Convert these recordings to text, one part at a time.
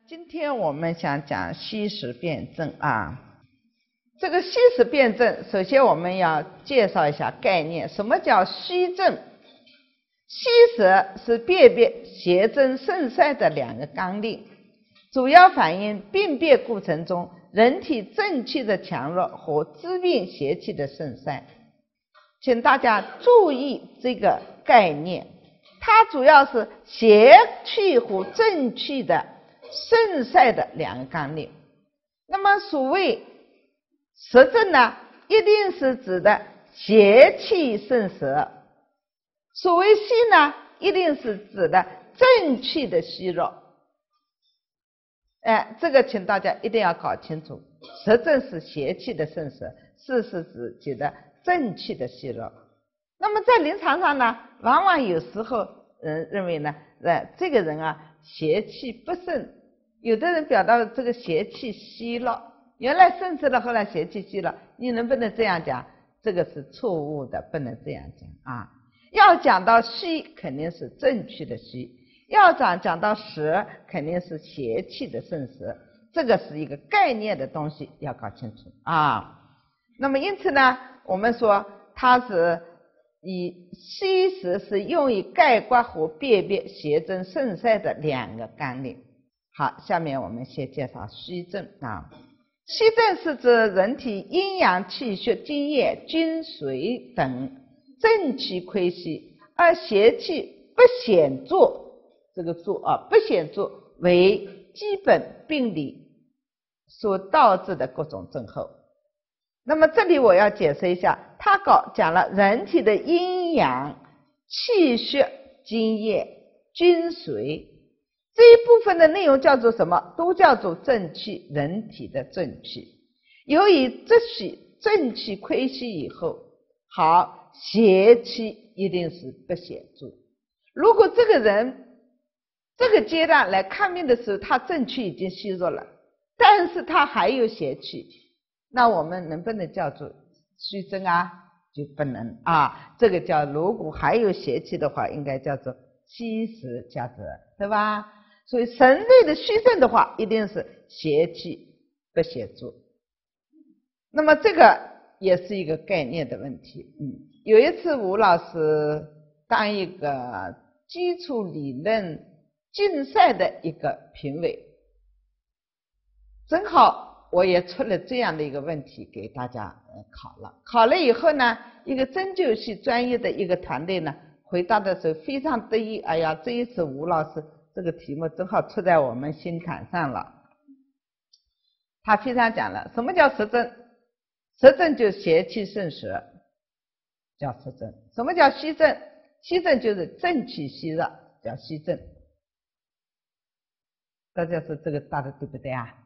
今天我们想讲虚实辩证啊。这个虚实辩证，首先我们要介绍一下概念。什么叫虚证？虚实是辨别邪正胜衰的两个纲领，主要反映病变过程中人体正气的强弱和治病邪气的胜衰。请大家注意这个概念，它主要是邪气和正气的胜衰的两个纲领。那么所谓实证呢，一定是指的邪气胜实；所谓虚呢，一定是指的正气的虚弱。这个请大家一定要搞清楚，实证是邪气的胜实，虚是指的正气的虚弱。那么在临床上呢，往往有时候人认为呢，这个人啊邪气不胜，有的人表达这个邪气虚了，原来胜实了，后来邪气虚了，你能不能这样讲？这个是错误的，不能这样讲啊。要讲到虚，肯定是正气的虚；要讲到实，肯定是邪气的胜实。这个是一个概念的东西，要搞清楚啊。那么因此呢，我们说它是以虚实是用于概括和辨别邪正胜衰的两个纲领。好，下面我们先介绍虚症啊。虚症是指人体阴阳气血津液精髓等正气亏虚，而邪气不显著，这个著不显著为基本病理所导致的各种症候。那么这里我要解释一下，他讲了人体的阴阳气血津液精髓，这一部分的内容叫做什么？都叫做正气，人体的正气。由于这些正气亏虚以后，好，邪气一定是不显著。如果这个人这个阶段来看病的时候，他正气已经虚弱了，但是他还有邪气，那我们能不能叫做虚症啊？就不能啊。这个叫如果还有邪气的话，应该叫做虚实夹杂，对吧？所以神类的虚症的话，一定是邪气不显著。那么这个也是一个概念的问题。有一次吴老师当一个基础理论竞赛的一个评委，正好我也出了这样的一个问题给大家考了以后呢，一个针灸系专业的一个团队呢回答的时候非常得意，哎呀，这一次吴老师这个题目正好出在我们心坎上了。他非常讲了什么叫实证？实证就是邪气胜实，叫实证。什么叫虚症？虚症就是正气虚弱，叫虚症。大家说这个答的对不对啊？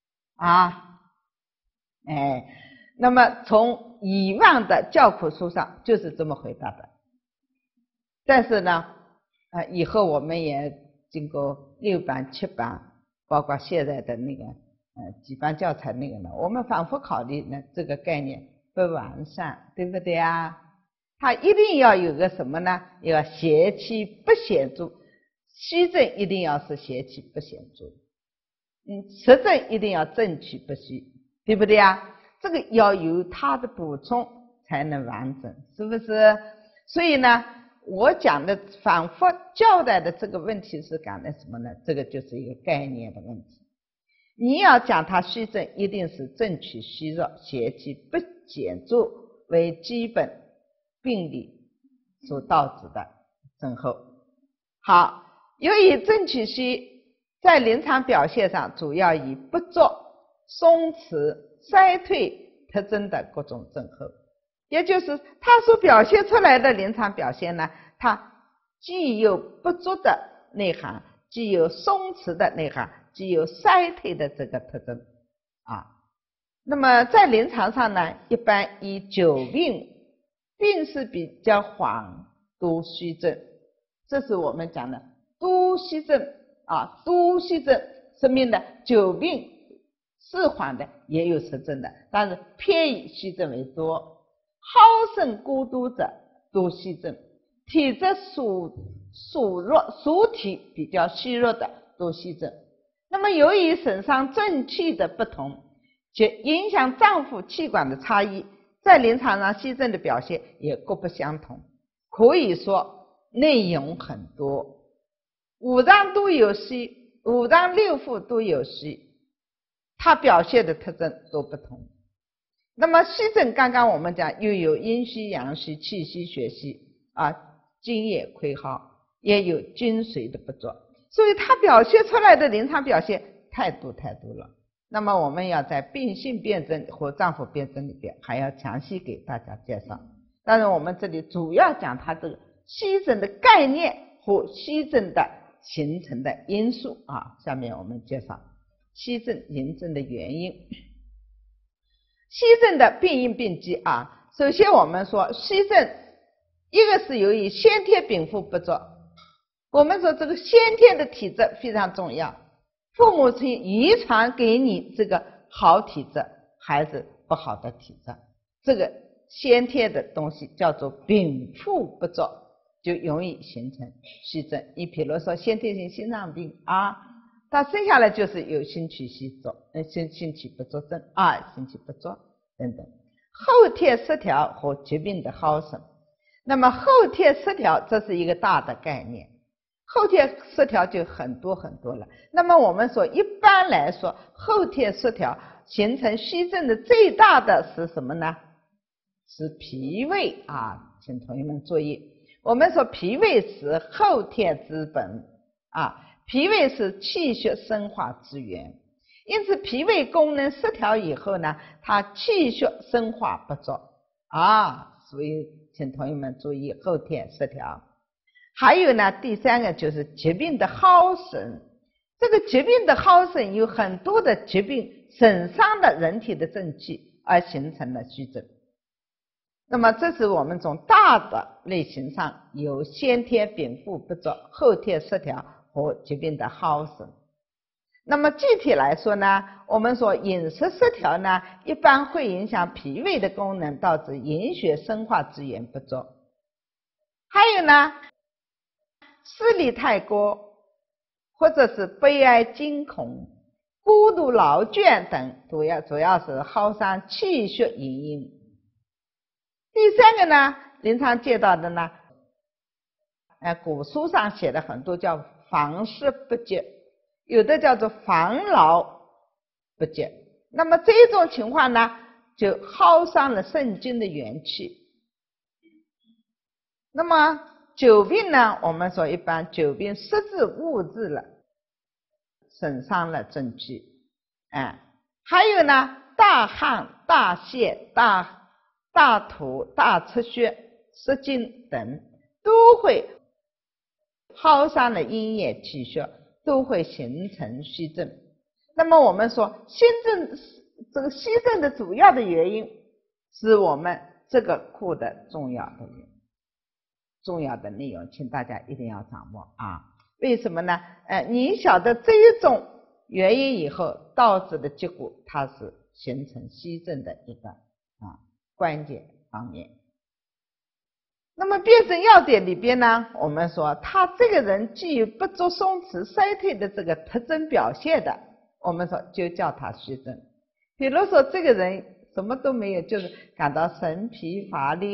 那么从以往的教科书上就是这么回答的。但是呢，以后我们也经过6版、7版，包括现在的那个几版教材那个呢，我们反复考虑呢，这个概念不完善，对不对啊？它一定要有个什么呢？要邪气不显著，虚症一定要是邪气不显著，实症一定要正气不虚，对不对啊？这个要有它的补充才能完整，是不是？所以呢，我讲的反复交代的这个问题是讲的什么呢？这个就是一个概念的问题。你要讲它虚症，一定是正气虚弱，邪气不显著为基本病理所导致的症候。好，由于正气虚在临床表现上主要以不作、松弛、衰退特征的各种症候，也就是它所表现出来的临床表现呢，它既有不足的内涵，既有松弛的内涵，既有衰退的这个特征那么在临床上呢，一般以久病势比较缓多虚症，这是我们讲的多虚症多虚症说明的久病是缓的，也有实症的，但是偏以虚症为多。好胜过多者多虚症，体质属弱，属体比较虚弱的多虚症。 那么由于身上正气的不同，且影响脏腑气管的差异，在临床上虚症的表现也各不相同，可以说内容很多，五脏都有虚，五脏六腑都有虚，它表现的特征都不同。那么虚症刚刚我们讲又有阴虚、阳虚、气虚、血虚啊，津液亏耗，也有精髓的不足，所以它表现出来的临床表现太多了。那么我们要在病性辨证和脏腑辨证里边还要详细给大家介绍。当然我们这里主要讲它这个虚症的概念和虚症的形成的因素啊。下面我们介绍虚症临症的原因。虚症的病因病机啊，首先我们说虚症，一个是由于先天禀赋不足。我们说这个先天的体质非常重要，父母亲遗传给你这个好体质还是不好的体质，这个先天的东西叫做禀赋不足，就容易形成虚症。你比如说先天性心脏病啊，他生下来就是有心气虚足，心气不足症啊，心气不足等等。后天失调和疾病的好生。那么后天失调这是一个大的概念，后天失调就很多了。那么我们说一般来说后天失调形成虚症的最大的是什么呢？是脾胃啊，请同学们注意，我们说脾胃是后天之本啊，脾胃是气血生化之源，因此脾胃功能失调以后呢，它气血生化不足啊，所以请同学们注意后天失调。还有呢，第三个就是疾病的好生。这个疾病的好生有很多的疾病损伤了人体的正气而形成了虚症。那么这是我们从大的类型上有先天禀赋不足、后天失调和疾病的好生。那么具体来说呢，我们说饮食失调呢，一般会影响脾胃的功能，导致营血生化之源不足。还有呢，视力太过，或者是悲哀惊恐、孤独劳倦等，主要是耗伤气血营养。第三个呢，临床见到的呢，古书上写的很多叫房事不节，有的叫做防劳不节。那么这种情况呢，就耗伤了肾经的元气。那么久病呢，我们说一般久病失治误治了，损伤了正气。还有呢，大汗、大泻、大吐、大出血、失禁等，都会耗伤了阴液气血，都会形成虚症。那么我们说这个虚症的主要的原因是我们这个课的重要的内容，请大家一定要掌握啊。为什么呢？你晓得这一种原因以后，导致的结果它是形成虚症的一个关键方面。那么辨证要点里边呢，我们说他这个人具有不足松弛衰退的这个特征表现的，我们说就叫他虚症。比如说这个人什么都没有，就是感到神疲乏力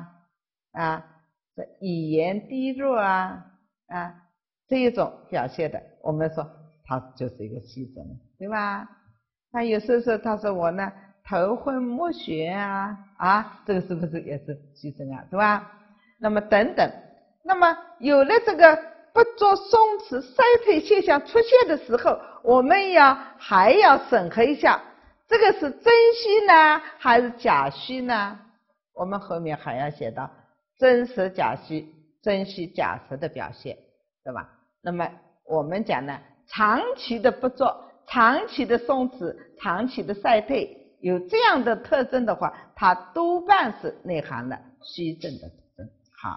语言低弱这一种表现的，我们说他就是一个虚症，对吧？那有时候他说我呢头昏目眩这个是不是也是虚症对吧？那么等等，那么有了这个不足松弛衰退现象出现的时候，我们还要审核一下，这个是真虚呢还是假虚呢？我们后面还要写到真实假虚、真虚假实的表现，对吧？那么我们讲呢，长期的不足、长期的松弛、长期的衰退，有这样的特征的话，它多半是内含了虚症的特征。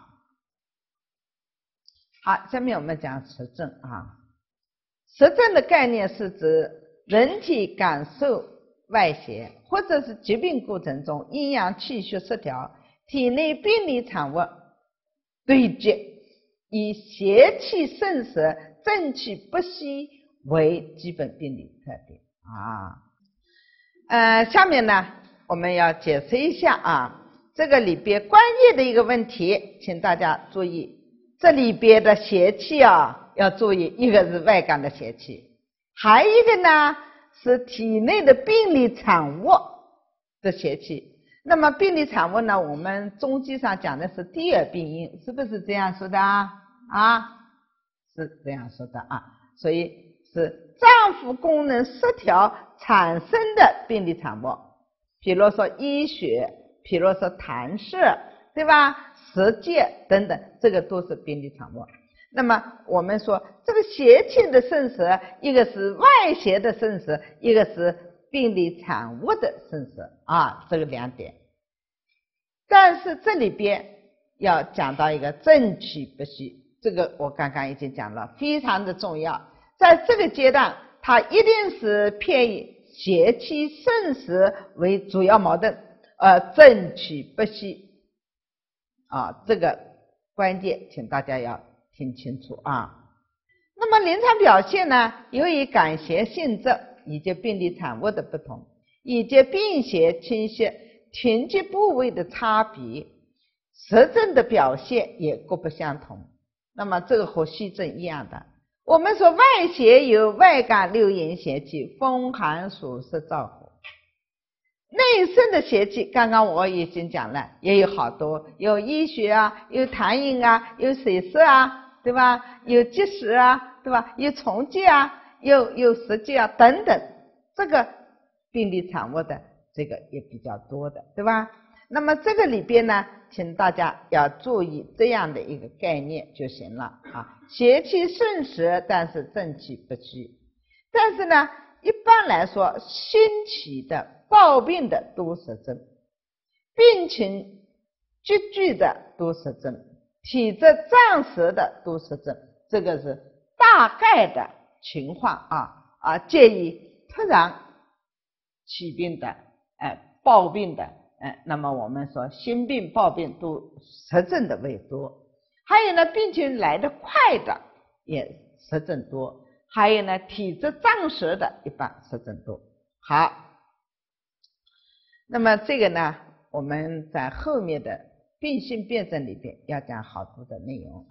好，下面我们讲实证实证的概念是指人体感受外邪或者是疾病过程中阴阳气血失调，体内病理产物堆积，以邪气盛实、正气不息为基本病理特点下面呢我们要解释一下这个里边关键的一个问题，请大家注意，这里边的邪气要注意，一个是外感的邪气，还一个呢是体内的病理产物的邪气。那么病理产物呢，我们中医上讲的是第二病因，是不是这样说的是这样说的所以是脏腑功能失调产生的病理产物，比如说淤血，比如说痰湿，对吧？湿结等等，这个都是病理产物。那么我们说这个邪气的盛实，一个是外邪的盛实，一个是病理产物的盛实这个两点。但是这里边要讲到一个正气不虚，这个我刚刚已经讲了，非常的重要。在这个阶段，它一定是偏以邪气盛实为主要矛盾，正气不虚这个关键请大家要听清楚那么临床表现呢，由于感邪性质以及病理产物的不同，以及病邪侵袭停机部位的差别，实证的表现也各不相同。那么这个和虚症一样的，我们说外邪有外感六淫邪气，风寒暑湿燥火。内生的邪气刚刚我已经讲了，也有好多，有淤血有痰饮有水湿对吧？有积食对吧？有虫结有湿结等等，这个病理产物的这个也比较多的，对吧？那么这个里边呢，请大家要注意这样的一个概念就行了邪气盛实，但是正气不虚。但是呢，一般来说，新起的暴病的都实症，病情急剧的都实症，体质胀实的都实症，这个是大概的情况建议突然起病的暴病的那么我们说心病暴病都实症的为多，还有呢病情来得快的也实症多，还有呢体质胀实的一般实症多。好，那么这个呢我们在后面的病性辨证里边要讲好多的内容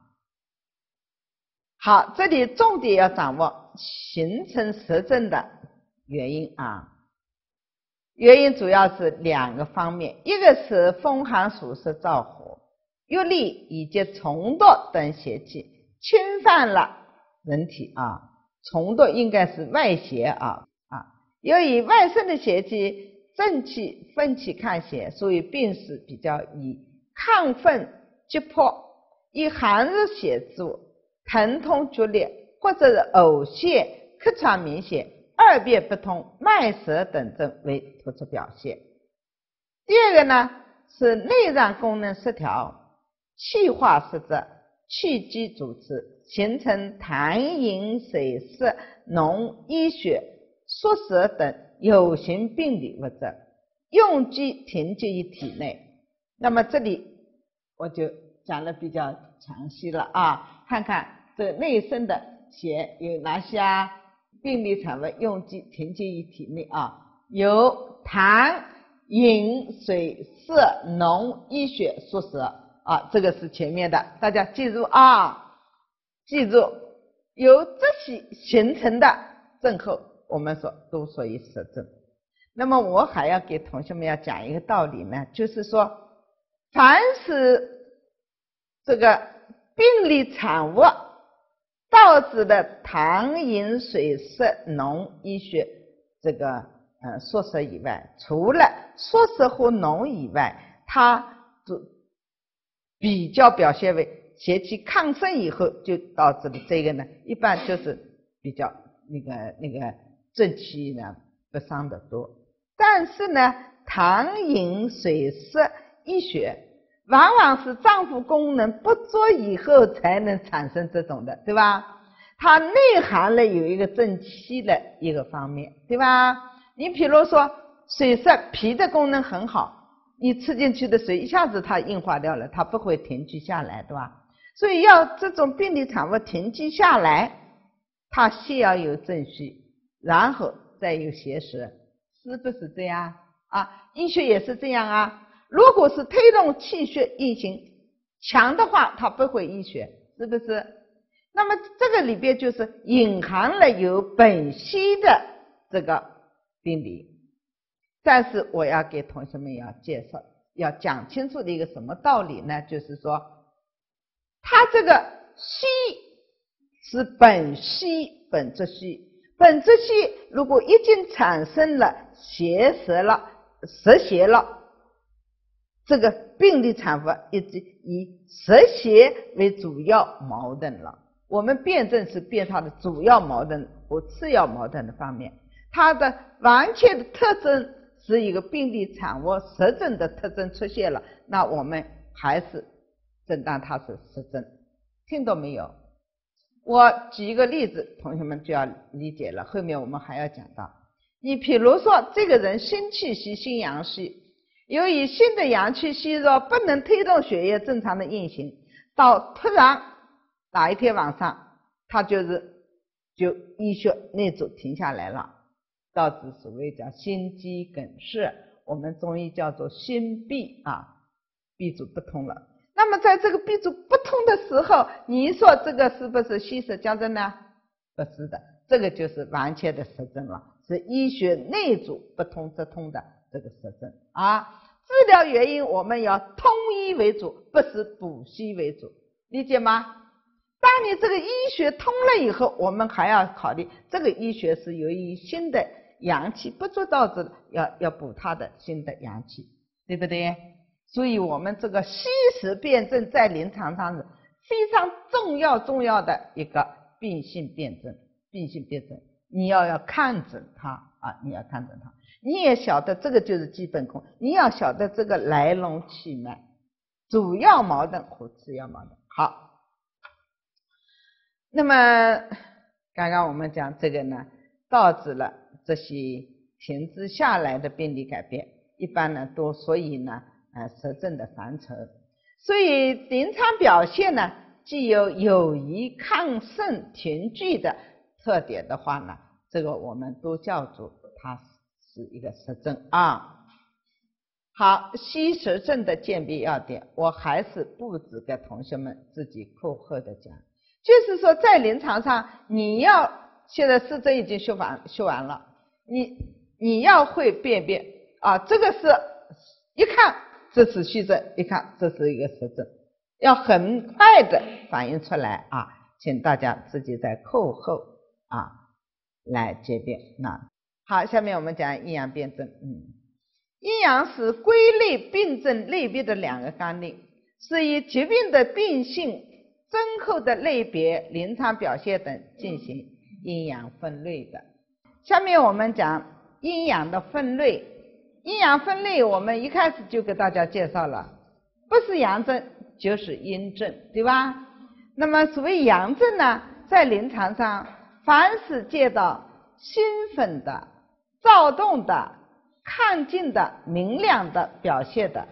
好，这里重点要掌握形成实症的原因原因主要是两个方面，一个是风寒暑湿燥火、郁力以及虫毒等邪气侵犯了人体虫毒应该是外邪由于外生的邪气正气奋起抗邪，所以病史比较以亢奋急迫，以寒热血注、疼痛剧烈或者是呕泻、咳喘明显、二便不通、脉舌等症为突出表现。第二个呢是内脏功能失调，气化失责，气机阻滞，形成痰饮水湿脓淤血缩食等有形病理物质，用机停积于体内。那么这里我就讲的比较详细了看看这内生的邪有哪些病理产物用机停积于体内有痰饮水湿脓淤血缩食这个是前面的，大家记住记住由这些形成的症候我们说都属于实症。那么我还要给同学们要讲一个道理呢，就是说凡是这个病理产物导致的痰饮水湿脓淤血这个缩食以外，除了缩食和脓以外，它比较表现为邪气亢盛以后就导致的这个呢，一般就是比较那个正气呢不伤的多。但是呢痰饮水湿淤血往往是脏腑功能不足以后才能产生这种的，对吧？它内含了有一个正气的一个方面，对吧？你比如说水湿，脾的功能很好，你吃进去的水一下子它硬化掉了，它不会停聚下来，对吧？所以要这种病理产物停聚下来， 它先要有正虚，然后再有邪实，是不是这样啊？医学也是这样啊。如果是推动气血运行强的话，它不会医学，是不是？那么这个里边就是隐含了有本虚的这个病理。但是我要给同学们要介绍，要讲清楚的一个什么道理呢？就是说，它这个虚是本虚，本质虚，本质虚如果已经产生了邪实了、实邪了，这个病理产物一直以实邪为主要矛盾了。我们辩证是辩它的主要矛盾和次要矛盾的方面，它的完全的特征是一个病理产物实证的特征出现了，那我们还是诊断它是实证。听懂没有？我举一个例子，同学们就要理解了，后面我们还要讲到。你比如说这个人心气虚、心阳虚，由于心的阳气虚弱，不能推动血液正常的运行，到突然哪一天晚上他就医血内阻停下来了，导致所谓叫心肌梗塞，我们中医叫做心闭闭阻不通了。那么在这个闭阻不通的时候，你说这个是不是虚实交争呢？不是的，这个就是完全的实证了，是医学内阻不通则通的这个实证啊。治疗原因我们要通医为主，不是补虚为主，理解吗？当你这个医学通了以后，我们还要考虑这个医学是由于新的阳气不足导致的，要补它的新的阳气，对不对？所以我们这个虚实辩证在临床上是非常重要的一个病性辩证。病性辩证你要看准它你要看准它，你也晓得这个就是基本功，你要晓得这个来龙去脉，主要矛盾和次要矛盾。好，那么刚刚我们讲这个呢，导致了这些停滞下来的病理改变，一般呢都所以呢实证的范畴。所以临床表现呢，既有益抗盛停聚的特点的话呢，这个我们都叫做它是一个实证好，虚实证的鉴别要点，我还是布置给同学们自己课后的讲。就是说在临床上，你要现在实证已经修完了，你要会辨别这个是一看这是虚证，一看这是一个实证，要很快的反映出来请大家自己在课后来鉴别。好，下面我们讲阴阳辩证。阴阳是归类病症类别的两个纲领，是以疾病的病性、症候的类别、临床表现等进行阴阳分类的。下面我们讲阴阳的分类。阴阳分类我们一开始就给大家介绍了，不是阳症就是阴症，对吧？那么所谓阳症呢，在临床上凡是见到兴奋的、躁动的、亢进的、明亮的表现的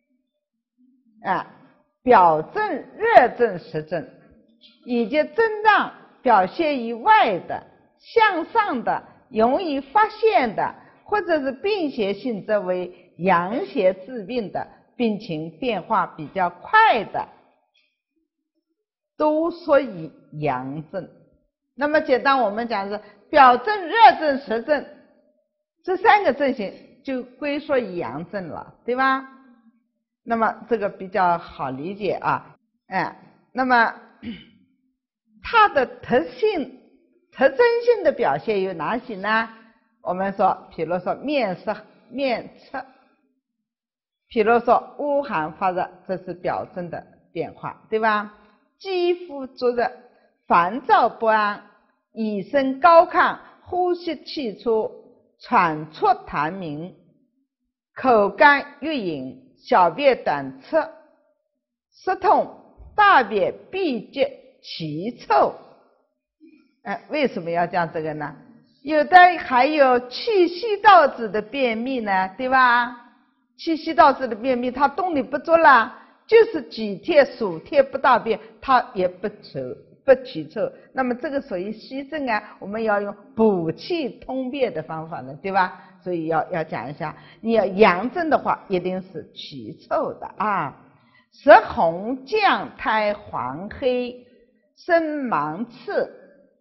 表症、热症、实症，以及症状表现于外的、向上的、容易发现的，或者是病邪性质为阳邪致病的，病情变化比较快的，都属于阳症。那么简单我们讲是表症、热症、实症这三个症型就归属于阳症了，对吧？那么这个比较好理解那么它的特征性的表现有哪些呢？我们说比如说面色、面赤，比如说恶寒发热，这是表症的变化，对吧？肌肤灼热、烦躁不安、以身高亢、呼吸气促、喘促痰鸣、口干欲饮、小便短赤、湿痛、大便闭结、奇臭。为什么要讲这个呢？有的还有气虚导致的便秘呢，对吧？气虚导致的便秘，它动力不足了，就是几天数天不大便，它也不不取臭，那么这个属于虚症啊，我们要用补气通便的方法呢，对吧？所以要讲一下，你要阳症的话，一定是取臭的啊。舌红绛苔黄黑，生芒刺，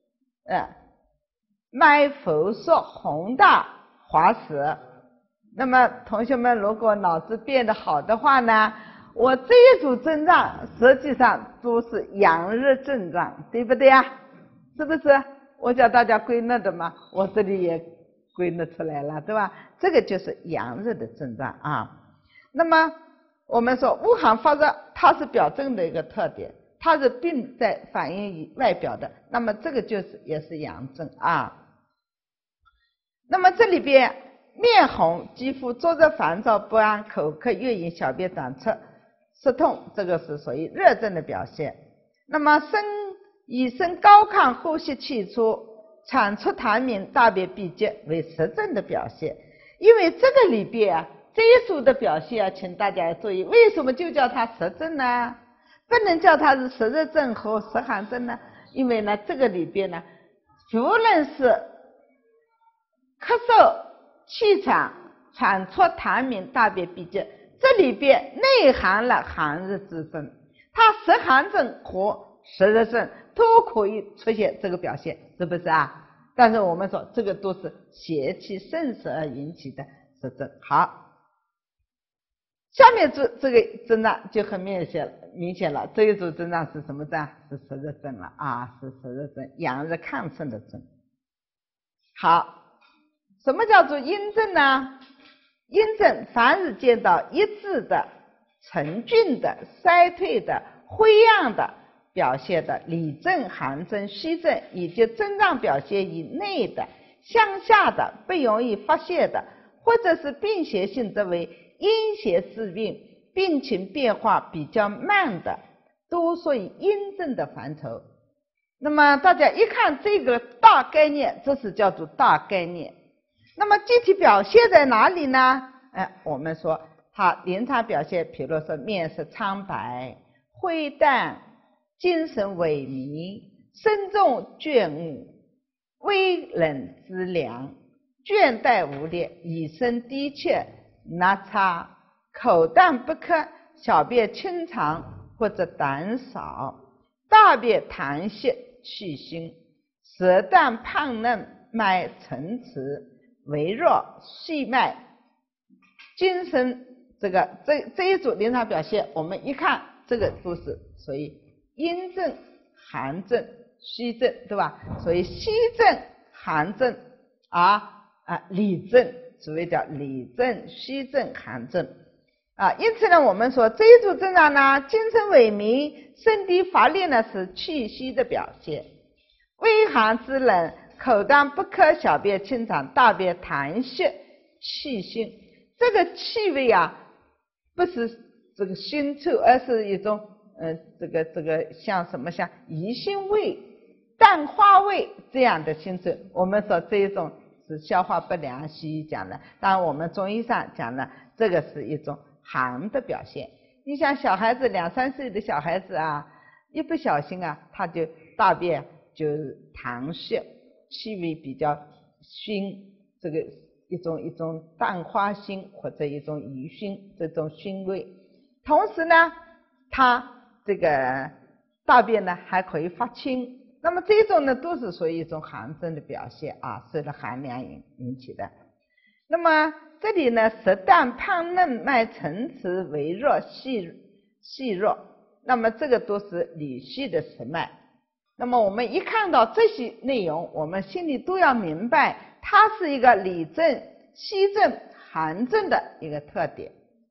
脉浮缩红大滑舌。那么同学们如果脑子变得好的话呢，我这一组症状实际上都是阳热症状，对不对啊？是不是？我叫大家归纳的嘛，我这里也归纳出来了，对吧？这个就是阳热的症状啊。那么我们说恶寒发热，它是表症的一个特点，它是病在反映于外表的，那么这个就是也是阳症啊。那么这里边面红、肌肤灼热、烦躁不安、口渴、月饮、小便短促、舌痛，这个是属于热症的表现。那么以身高亢、呼吸气粗、产出痰鸣、大便闭结为实症的表现。因为这个里边啊，这一组的表现啊，请大家注意，为什么就叫它实症呢？不能叫它是实热症和实寒症呢？因为呢，这个里边呢，无论是咳嗽、气喘、产出痰鸣、大便闭结，这里边内含了寒热之分，它实寒症和实热症都可以出现这个表现，是不是啊？但是我们说这个都是邪气盛实而引起的实症。好，下面这个症状就很明显了，这一组症状是什么症？是实热症了啊，是实热症，阳热亢盛的症。好，什么叫做阴症呢？阴症凡是见到一致的、沉峻的、衰退的、灰样的表现的里症、寒症、虚症，以及症状表现以内的、向下的、不容易发泄的，或者是病邪性则为阴邪致病，病情变化比较慢的，都属于阴症的范畴。那么大家一看这个大概念，这是叫做大概念。那么具体表现在哪里呢？我们说它临床表现，比如说面色苍白、灰淡、精神萎靡、身重倦恶、微冷之凉、倦怠无力、以声低切、纳差、口淡不渴、小便清长或者胆少、大便溏稀气腥、舌淡胖嫩、脉沉迟、微弱、细脉、精神，这一组临床表现，我们一看这个都是属于阴症、寒症、虚症，对吧？所以虚症、寒症里症，所谓叫里症、虚症、寒症啊。因此呢，我们说这一组症状呢，精神萎靡、身体乏力呢，是气虚的表现；微寒之冷、口淡不渴、小便清长、大便溏稀、气腥。这个气味啊，不是这个腥臭，而是一种这个像什么，像鱼腥味、蛋花味这样的腥臭。我们说这一种是消化不良，西医讲的，当然我们中医上讲的这个是一种寒的表现。你像小孩子2、3岁的小孩子啊，一不小心啊，他就大便就溏稀，气味比较腥，这个一种蛋花腥或者一种鱼腥，这种腥味。同时呢，它这个大便呢还可以发青，那么这种呢都是属于一种寒症的表现啊，受到寒凉引起的。那么这里呢，舌淡胖嫩、脉沉迟、微弱、细弱，那么这个都是里虚的实脉。那么我们一看到这些内容，我们心里都要明白，它是一个里症、虚症、寒症的一个特点。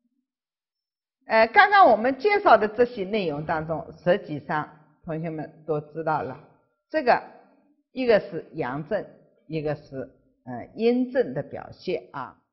刚刚我们介绍的这些内容当中，实际上同学们都知道了，这个一个是阳症，一个是阴症的表现啊。